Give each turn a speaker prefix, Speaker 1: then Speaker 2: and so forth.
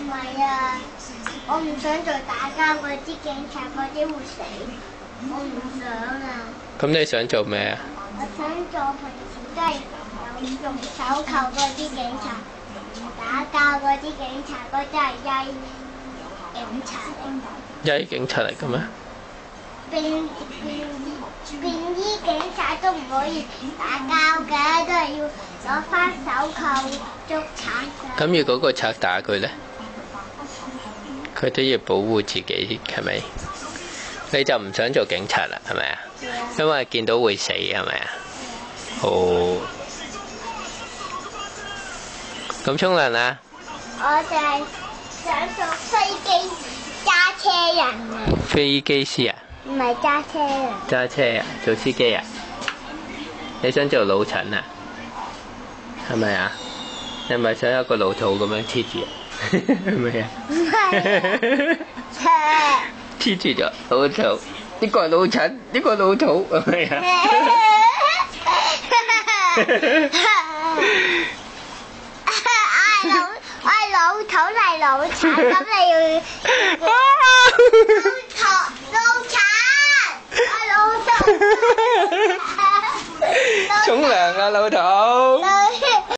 Speaker 1: 係啊，我唔想做打交嗰啲警察，嗰啲會死，我唔想啊。
Speaker 2: 咁你想做咩啊？
Speaker 1: 我想做平時都係有用手扣嗰啲警察，打交嗰啲警察，嗰啲係曳警察嚟。
Speaker 2: 曳警察嚟嘅咩？
Speaker 1: 便衣警察都唔可以打交嘅，都係要攞翻手扣捉賊。
Speaker 2: 咁如果個賊打佢咧，佢都要保護自己，係咪？你就唔想做警察啦，係咪啊？因為見到會死，係咪啊？哦。咁沖涼啊？
Speaker 1: 我就係想做飛機揸車人啊！
Speaker 2: 飛機師啊？
Speaker 1: 唔係揸車人。
Speaker 2: 揸車啊？做司機啊？你想做老陳啊？係咪啊？你係咪想有個老土咁樣黐住啊？係咪啊？
Speaker 1: 唔係啊！
Speaker 2: 黐住咗老土，呢個係老陳，呢個老土，係咪啊？
Speaker 1: 我係老土係老陳，咁你要老陳，我老土。
Speaker 2: 沖涼啊，老土！